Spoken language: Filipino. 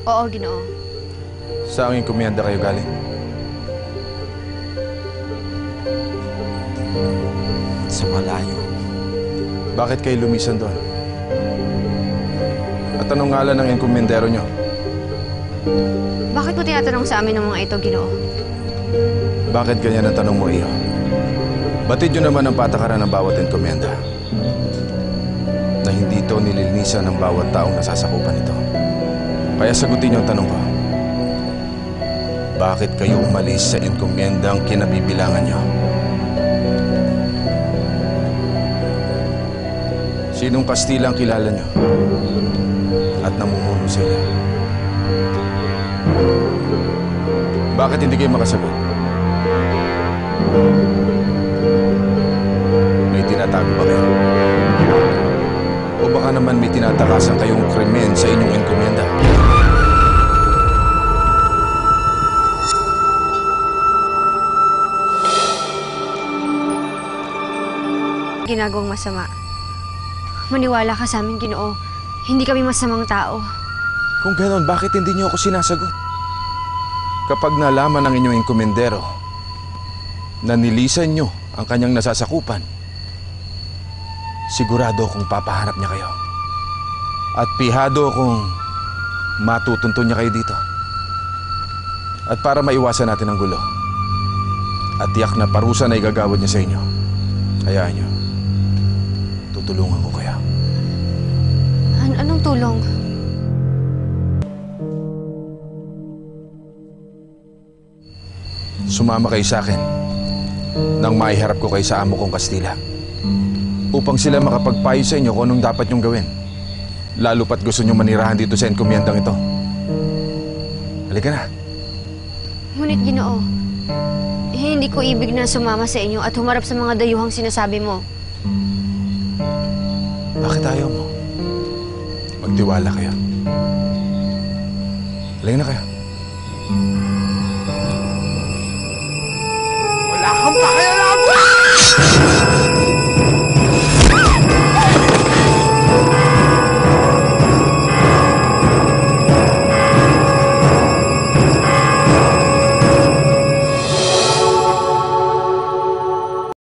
Oo, Ginoo. Saan enkomyenda kayo galing? Sa malayo. Bakit kayo lumisan doon? At anong ngalan ng enkomyendero nyo? Bakit mo tinatanong sa amin ng mga ito, Ginoo? Bakit ganyan ang tanong mo, Iyo? Batid nyo naman ang patakaran ng bawat enkomyenda na hindi ito nililinisan ng bawat taong nasasakupan ito. Kaya sagutin niyo ang tanong ko. Bakit kayo umalis sa enkomyendang kinabibilangan niyo? Sinong Kastila ang kilala niyo at namumuno sa inyo? Bakit hindi kayo makasagot? May tinatago ba kayo? O baka naman may tinatakasan kayong krimen sa inyong enkomyenda? Ginagawang masama. Maniwala ka sa amin, Ginoo. Hindi kami masamang tao. Kung ganon, bakit hindi niyo ako sinasagot? Kapag nalaman ng inyong enkomendero na nilisan niyo ang kanyang nasasakupan, sigurado akong papahanap niya kayo. At pihado akong matutuntun niya kayo dito. At para maiwasan natin ang gulo, at tiyak na parusa na igagawad niya sa inyo, hayaan niyo. Tutulungan ko kayo. Anong tulong? Sumama kayo sa akin nang maiharap ko kayo sa amo kong Kastila upang sila makapagpayo sa inyo kung anong dapat niyong gawin. Lalo pat gusto niyong manirahan dito sa enkomyendang ito. Halika na. Ngunit, Ginoo, hindi ko ibig na sumama sa inyo at humarap sa mga dayuhang sinasabi mo. Bakit ayaw mo? Magtiwala kayo. Halika na kayo.